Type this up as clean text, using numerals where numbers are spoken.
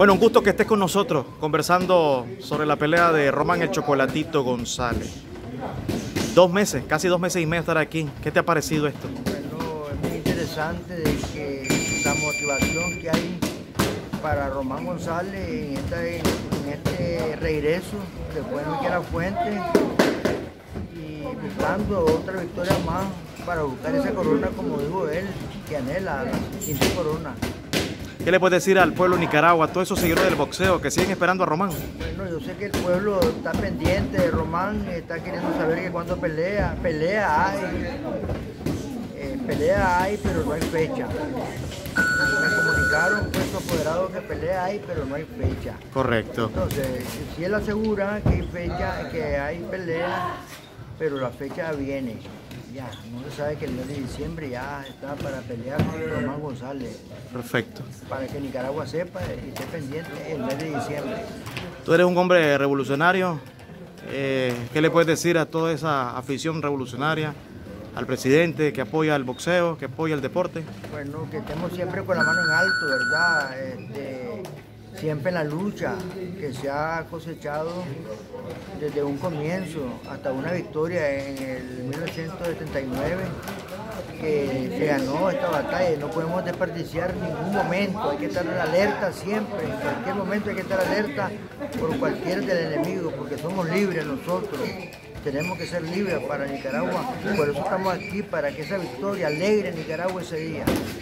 Bueno, un gusto que estés con nosotros conversando sobre la pelea de Román el Chocolatito González. 2 meses, casi 2 meses y medio estar aquí. ¿Qué te ha parecido esto? Bueno, es muy interesante de que la motivación que hay para Román González en este regreso después de la fuente y buscando otra victoria más para buscar esa corona, como dijo él, que anhela la quinta corona. ¿Qué le puedes decir al pueblo de Nicaragua, a todos esos seguidores del boxeo que siguen esperando a Román? Bueno, yo sé que el pueblo está pendiente de Román, está queriendo saber que cuando pelea hay, pero no hay fecha. Me comunicaron pues su apoderado que pelea hay, pero no hay fecha. Correcto. Entonces, si él asegura que hay fecha, que hay pelea, pero la fecha viene. Ya, no se sabe que el mes de diciembre ya está para pelear con Román González. Perfecto. Para que Nicaragua sepa y esté pendiente el mes de diciembre. Tú eres un hombre revolucionario. ¿Qué le puedes decir a toda esa afición revolucionaria, al presidente que apoya el boxeo, que apoya el deporte? Bueno, que estemos siempre con la mano en alto, ¿verdad? Siempre en la lucha que se ha cosechado desde un comienzo hasta una victoria en el 1979 que se ganó esta batalla. No podemos desperdiciar ningún momento, hay que estar alerta siempre, en cualquier momento hay que estar alerta por cualquier del enemigo, porque somos libres nosotros. Tenemos que ser libres para Nicaragua, por eso estamos aquí, para que esa victoria alegre Nicaragua ese día.